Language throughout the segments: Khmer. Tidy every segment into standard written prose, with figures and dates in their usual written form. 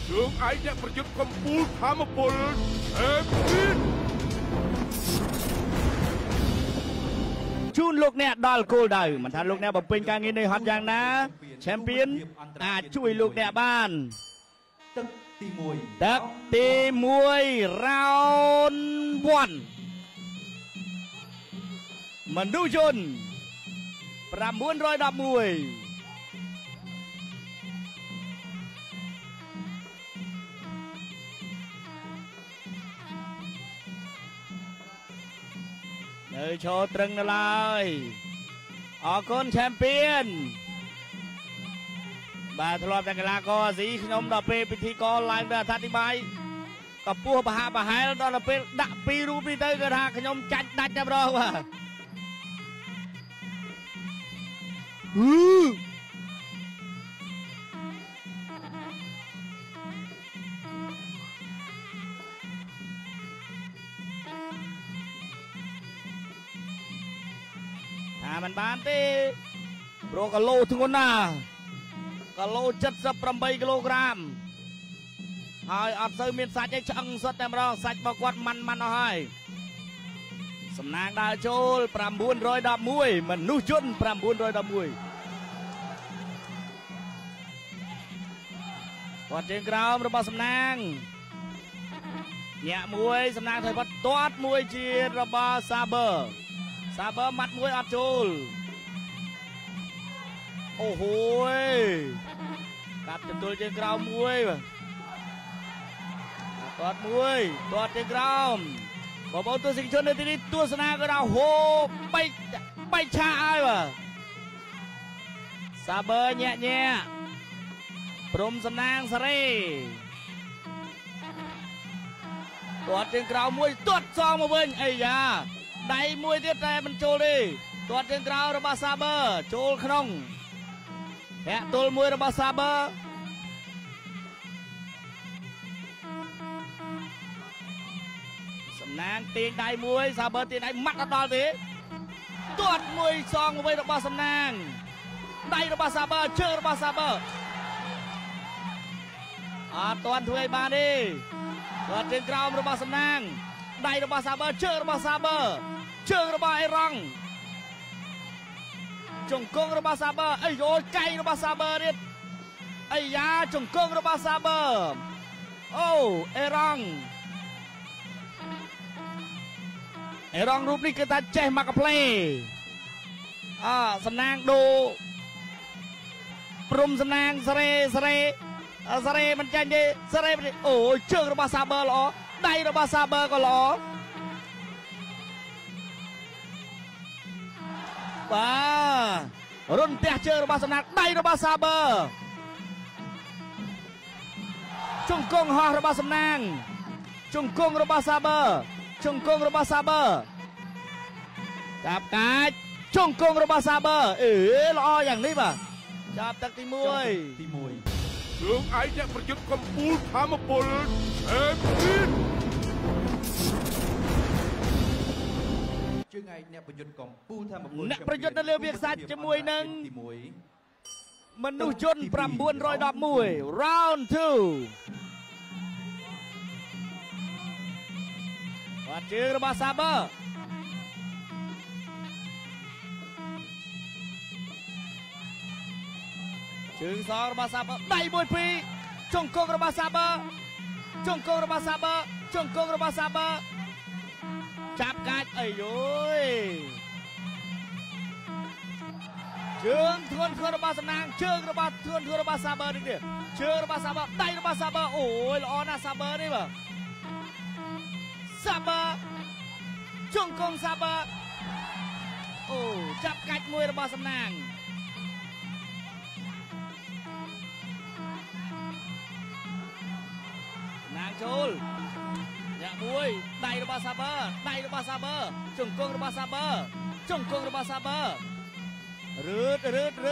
យើងឯងអ្នកប្រយុទ្ធកំពូលធម្មពលអេពីនជូនលោកអ្នកដល់គោលដៅមិនថាលោកអ្នកបំពេញការងារនៅហត់យ៉ាងណាឆេមពីនអាចជួយលោកអ្នកបានទឹកទី1 ទឹកទី1 round 1មនុស្សយន្ត911នៅឈរត្រឹងនៅឡើយអរគុណឆេមពីនបាទធ្លាប់តែកីឡាករអាស៊ីខ្ញុំដល់ពេលពិធីករឡើងទៅអត្ថាធិប្បាយកម្ពស់បហាក់បហែលដល់ពេលដាក់2រូបនេះទៅគឺថាខ្ញុំចាច់ដាច់តែម្ដងបាទថាมันបានទេព្រោះគីឡូធ្ងន់ណាស់គីឡូ78គីឡូក្រាមហើយអត់សូវមានសាច់ទេឆ្អឹងសុទ្ធតែម្ដងសាច់របស់គាត់ម៉ាន់អស់ហើយសំណាងដើរចូល911មនុស្សយន្ត911គាត់ជើងក្រោមរបស់សំណាងញាក់មួយសំណាងថយបាត់ទាត់មួយជារបស់សាបឺម៉ាត់មួយអត់ចូលអូហូយកាប់ទទួលជើងក្រោមមួយបាទទាត់មួយទាត់ជើងក្រោមបងប្អូនទស្សនិកជននៅទីនេះទស្សនាក៏ដល់ហូបែកឆាឲ្យបាទសាបឺញាក់ព្រំសំណាងសេរីទាត់ជើងក្រោមមួយទាត់សងមកវិញអីយ៉ាដៃមួយទៀតតែមិនចូលទេទាត់ជើងក្រោមរបស់សាបឺចូលក្នុងធាក់ទល់មួយរបស់សាបឺសំណាងទាញដៃមួយសាបឺទាញដៃម៉ាត់អត់ដល់ទេទាត់មួយសងមកវិញរបស់សំណាងដៃរបស់សាបឺជើងរបស់សាបឺអត់ទាន់ធ្វើឲ្យបានទេទាត់ជើងក្រោមរបស់សំណាងដៃរបស់សាបឺជើងរបស់សាបឺជើងរបស់អេរ៉ង់ជង្គង់របស់សាបឺអីអូយកៃរបស់សាបឺទៀតអីយ៉ាជង្គង់របស់សាបឺអូអេរ៉ង់រូបនេះគឺថាចេះមកកាផ្លេសំណាងដូព្រំសំណាងសេរីមិនចាញ់ទេសេរីអូជើងរបស់សាបឺល្អដៃរបស់សាបឺក៏ល្អបាទរុនផ្ទះជើងរបស់សំណាងដៃរបស់សាបឺជង្គង់ហោះរបស់សំណាងជង្គង់របស់សាបឺចាប់កាច់ជង្គង់របស់សាបឺល្អយ៉ាងនេះបាទចាប់ទឹកទី1 យើងឯងអ្នកប្រយុទ្ធកំពូលធម្មពលអេពីនជើងឯកអ្នកប្រយុទ្ធកំពូលធម្មពលអ្នកប្រយុទ្ធនៅលើវាខ្សាច់ជាមួយនឹងមនុស្សយន្ត911 round 2បាត់ជើងរបស់សាបឺជើងសងរបស់សាបឺដៃមួយពីរជង្គង់របស់សាបឺចាប់កាច់អីយយជើងធ្ងន់របស់សំណាងជើងរបស់ធ្ងន់របស់សាបឺនេះទៀតជើងរបស់សាបឺដៃរបស់សាបឺអូយល្អណាស់សាបឺនេះបាទសាបឺជង្គង់សាបឺអូចាប់កាច់មួយរបស់សំណាងចូលញាក់មួយដៃរបស់សាបឺជង្គង់របស់សាបឺរឺត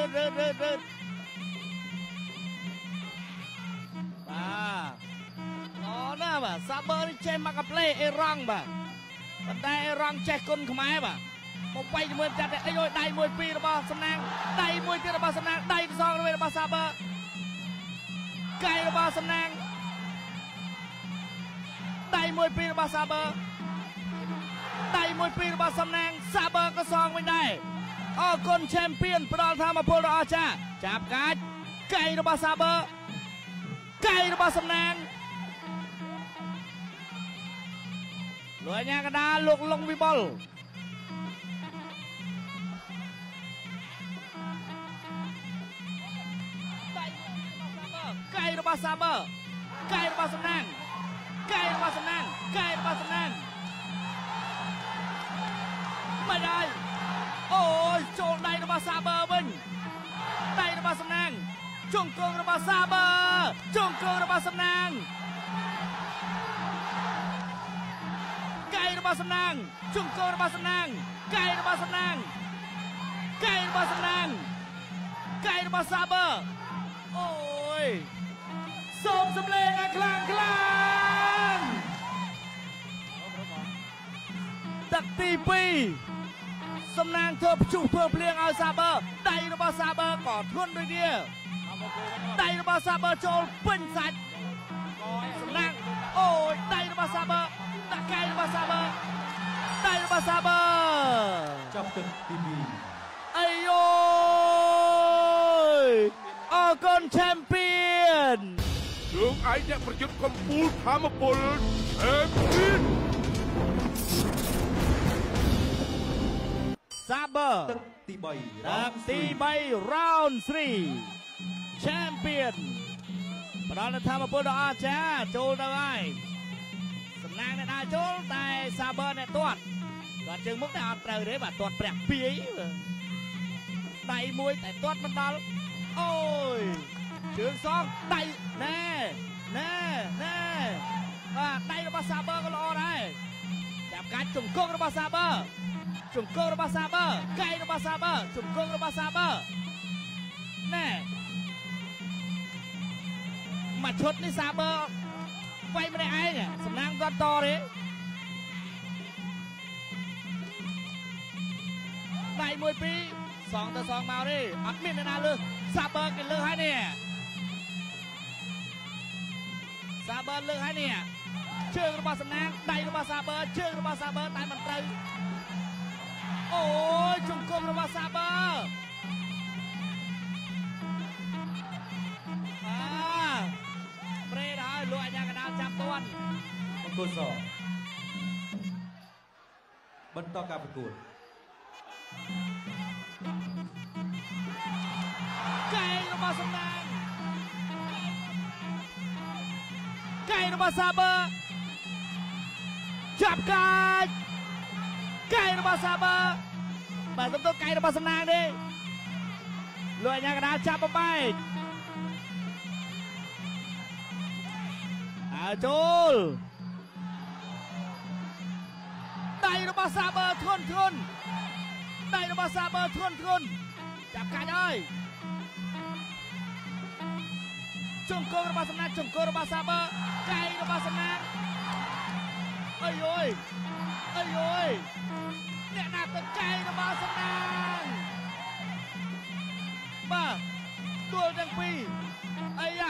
បាទណាបាទសាបឺនេះចេះមកកាផ្លេអេរ៉ង់បាទប៉ុន្តែអេរ៉ង់ចេះគុណខ្មែរបាទមកវាយជាមួយចាត់អីយដៃមួយពីររបស់សំណាងដៃមួយទៀតរបស់សំណាងដៃសងរបស់សាបឺកៃរបស់សំណាងមួយពីរបស់សាប៊ឺដៃមួយពីរបស់សំណាងសាប៊ឺក៏សងវិញដែរអរគុណឆេមពីនផ្ដល់ធម៌ពលដ៏អស្ចារ្យចាប់កាច់កែងរបស់សាប៊ឺកែងរបស់សំណាងលោកអាញាកដាលោកលងវិបុលកែងរបស់សាប៊ឺកែងរបស់សំណាងកែងរបស់សំណាងកែងរបស់សំណាងមិនហើយអូយចូលដៃរបស់សាប៊ឺវិញដៃរបស់សំណាងជង្គង់របស់សាប៊ឺជង្គង់របស់សំណាងកែងរបស់សំណាងជង្គង់របស់សំណាងកែងរបស់សំណាងកែងរបស់សំណាងកែងរបស់សាប៊ឺអូយសូមសំលេងឲ្យខ្លាំងខ្លាំងទឹកទី2សំណាងធ្វើព្យុះធ្វើភ្លៀងឲ្យសាប៊ឺដៃរបស់សាប៊ឺក៏ធ្ងន់ដូចគ្នាដៃរបស់សាប៊ឺចូលពេញសាច់សំណាងអូយដៃរបស់សាប៊ឺដាក់កែងរបស់សាប៊ឺដៃរបស់សាប៊ឺចាប់ទឹកទី2 អាយអូយអរគុណឆេមពីនជើងឯកអ្នកប្រយុទ្ធកំពូលធម្មពលឆេមពីនសាប៊ឺទឹកទី3 ទឹកទី3 round 3 champion ផ្ដល់នូវធម៌ពលដ៏អស្ចារ្យចូលទៅហើយសំណាងអ្នកដើរចូលតែសាប៊ឺអ្នកទាត់គាត់ជើងមុខតែអត់ត្រូវទេបាទទាត់ព្រះពាយដៃមួយតែទាត់មិនដល់អូយជើងសងដៃណែបាទដៃរបស់សាប៊ឺក៏ល្អដែរចាប់កាច់ជង្គង់របស់សាប៊ឺជង្គង់របស់សាប៊ឺកែងរបស់សាប៊ឺជង្គង់របស់សាប៊ឺណែមកឈុតនេះសាប៊ឺវាយម្នាក់ឯងសំណាងគាត់តទេដៃមួយពីរសងទៅសងមកទេអត់មានអ្នកណាលើសសាប៊ឺគេលើសហើយនេះសាប៊ឺលើសហើយនេះជើងរបស់សំណាងដៃរបស់សាប៊ឺជើងរបស់សាប៊ឺតែមិនត្រូវអូយជង្គង់របស់សាប៊ឺប្រេតហើយលោកអាញាកណ្ដាលចាប់ទាន់អង្គសបន្តការប្រកួតកែងរបស់សំណាងកែងរបស់សាប៊ឺចាប់កាច់កែងរបស់សាប៊ឺបាទសំទោសកែងរបស់សំណាងទេលោកអាញាកណ្ដាលចាប់បំបែកចូលដៃរបស់សាប៊ឺធ្ងន់ដៃរបស់សាប៊ឺធ្ងន់ចាប់កាច់ហើយជង្គង់របស់សំណាងជង្គង់របស់សាប៊ឺកែងរបស់សំណាងអើយអ្នកណាទៅកែងរបស់សំណាងបាទដួលទាំងពីរអាយ៉ា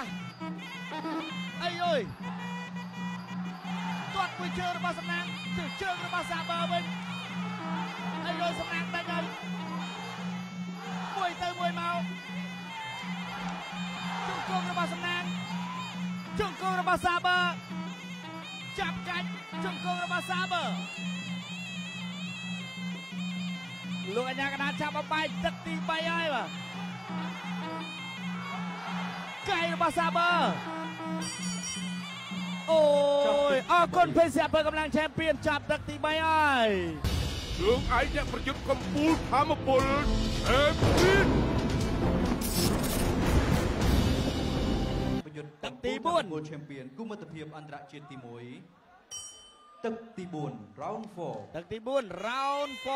ទាត់មួយជើងរបស់សំណាងទៅជើងរបស់សាប៊ឺវិញសំណាងដាច់ហើយមួយទៅមួយមកជង្គង់របស់សំណាងជង្គង់របស់សាប៊ឺចាប់កាច់ជង្គង់របស់សាប៊ឺលោកអាញាកណ្ដាលចាប់បំបែកទឹកទី3ហើយបាទកែងរបស់សាប៊ឺអូយអរគុណភេសជ្ជៈកម្លាំងឆេមពីនចាប់ទឹកទី3ហើយជើងឯកអ្នកប្រយុទ្ធកំពូលធម្មពលឆេមពីនប្រយុទ្ធទឹកទី4 champion គុមិត្តភាពអន្តរជាតិទី1ទឹកទី4 round 4 ទឹកទី4 round 4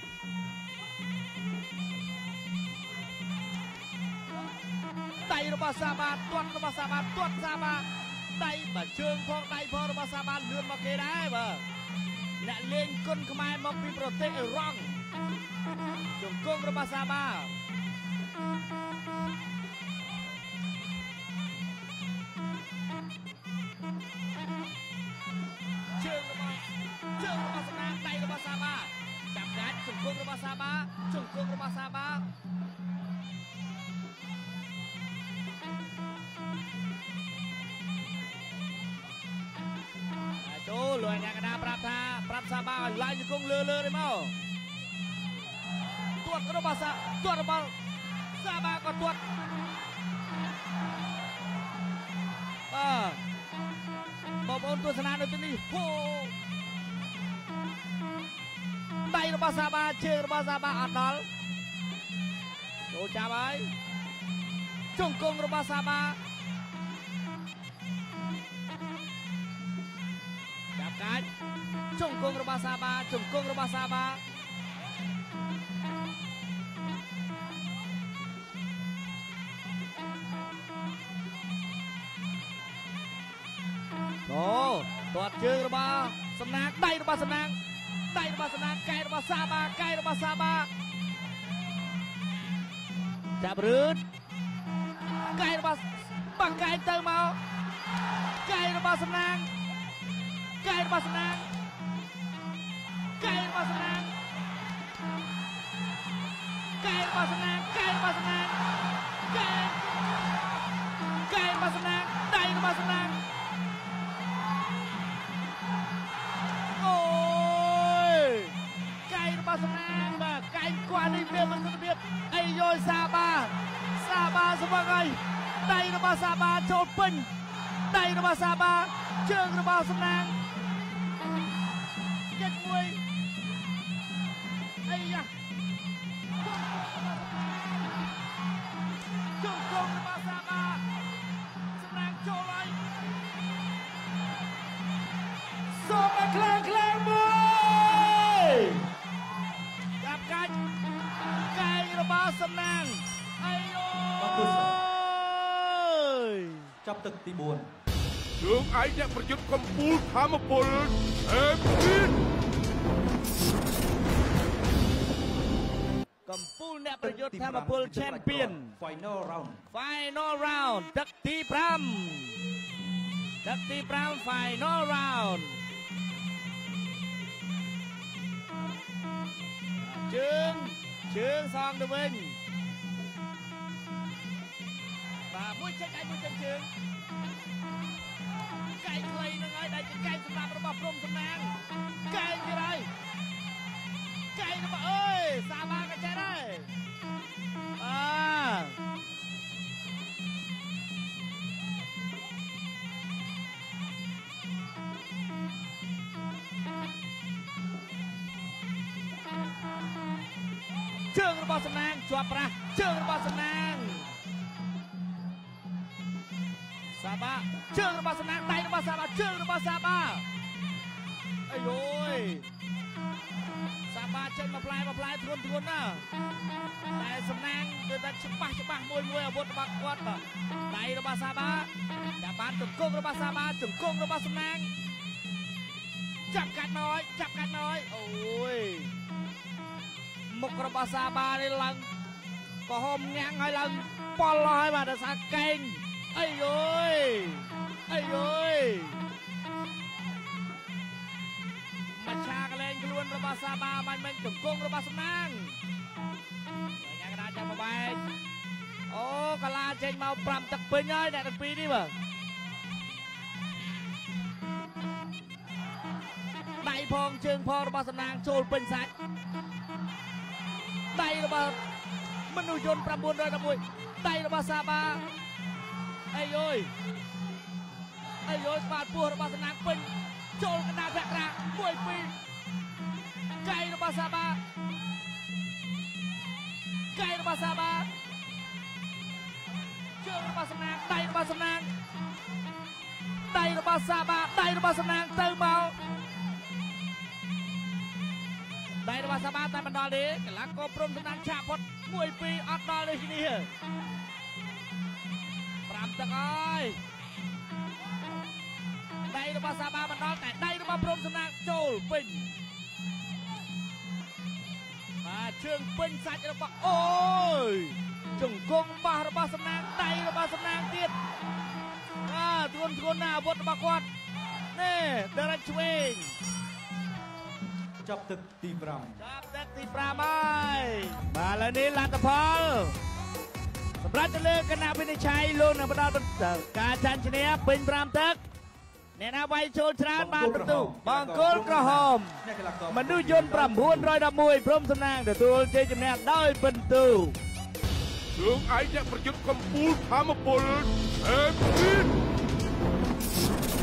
ដៃរបស់សាបាទាត់របស់សាបាទាត់សាបាដៃបើជើងផងដៃផងរបស់សាបាលឿនមកគេដែរបាទអ្នកលេងគុណខ្មែរមកពីប្រទេសអ៊ីរ៉ង់ជង្គង់របស់សាបាជសាបាជង្គង់របស់សាបាចូលលួយអ្នកកណ្ដាលប្រាប់សាបាឲ្យឡើងជង្គង់លើនេះមកទាត់របស់ទាត់របស់សាបាក៏ទាត់បងប្អូនទស្សនានៅទីនេះហូដៃរបស់សាបាជើងរបស់សាបាអត់ដល់ចូលចាប់ហើយជង្គង់របស់សាបាចាប់កាច់ជង្គង់របស់សាបាជង្គង់របស់សាបាទាត់ជើងរបស់សំណាងដៃរបស់សំណាងកែរបស់សាបាកែរបស់សាបាចាប់រឺតកែរបស់បាំងកែទៅមកកែរបស់សំណាងកែរបស់សំណាងកែរបស់សំណាងកែរបស់សំណាងកែរបស់សំណាងកែរបស់សំណាងដៃរបស់សំណាងសំណាងបាទកែងគាត់នេះវាមិនសុខភាពអីយល់សាបាស្វឹងហើយដៃរបស់សាបាចូលពេញដៃរបស់សាបាជើងរបស់សំណាងគិតមួយអីយ៉ាជើងរបស់សាបាសំណាងចូលហើយសូមឲ្យខ្លាំងមួយកែងរបស់សំណាងអាយអូយចាប់ទឹកទី4 ជើងឯកអ្នកប្រយុទ្ធកំពូលធម្មពលអេពីនកំពូលអ្នកប្រយុទ្ធធម្មពល Champion Final round ទឹកទី5 Final roundជើងសងទៅវិញបាទមួយចេញជើងកែងខ្លីនឹងហើយដែលជាកែងសម្រាប់របស់ព្រំសំណាងកែងទៀតហើយកែងរបស់អើយសាបាក៏ចេះដែរជើងរបស់សំណាងជាប់ប្រាស់ជើងរបស់សំណាងសាបាជើងរបស់សំណាងដៃរបស់សាបាជើងរបស់សាបាអាយយសាបាចេញមកផ្លែធ្ងន់ណាតែសំណាងដូចតែច្បាស់មួយអាវុធរបស់គាត់បាទដៃរបស់សាបាចាប់បានជង្គង់របស់សាបាជង្គង់របស់សំណាងចាប់កាត់មកអូយមុខរបស់សាបានេះឡើងក៏ហមញាំងហើយឡើងប៉លហើយបាទដោយសារកែងអីយមច្ឆាកលែងខ្លួនរបស់សាបាមិនជង្គង់របស់សំណាងញ៉ាំកណ្ដាលចាំមកបែកអូកាឡាចេញមក5ទឹកពេញហើយអ្នកទាំងពីរនេះបាទដៃផងជើងផងរបស់សំណាងចូលពេញសាច់ដៃរបស់មនុស្សយន្ត911ដៃរបស់សាបាអីយយស្វាតពោះរបស់សំណាងពេញចូលកណ្ដាលភក្រា1 2កែរបស់សាបាជើងរបស់សំណាងដៃរបស់សំណាងដៃរបស់សាបាដៃរបស់សំណាងទៅមកដៃរបស់សាបាតែមិនដល់ទេកន្លងក៏ព្រមសំណាងឆាផុត1 2អត់ដល់ទេនេះ5ទឹកហើយដៃរបស់សាបាមិនដល់តែដៃរបស់ព្រមសំណាងចូលពេញបាទជើងពេញសាច់របស់អូយជង្គង់បោះរបស់សំណាងដៃរបស់សំណាងទៀតធ្ងន់ណាស់អាវុធរបស់គាត់នេះដរិចឆ្វេងចាប់ទឹកទី5 ចាប់ទឹកកទី5ហើយបាទឥឡូវនេះលទ្ធផលសម្រាប់ទៅលើគណៈវិនិច្ឆ័យលោកនឹងផ្ដល់ការចាញ់ឈ្នះពេញ5ទឹកអ្នកណាវាយចូលច្រើនបានពិន្ទុបង្គោលក្រហមមនុស្សយន្ត911ព្រមសំណាងទទួលជ័យជំនះដោយពិន្ទុជើងឯកអ្នកប្រយុទ្ធកំពូលធម្មពលឆេមពីន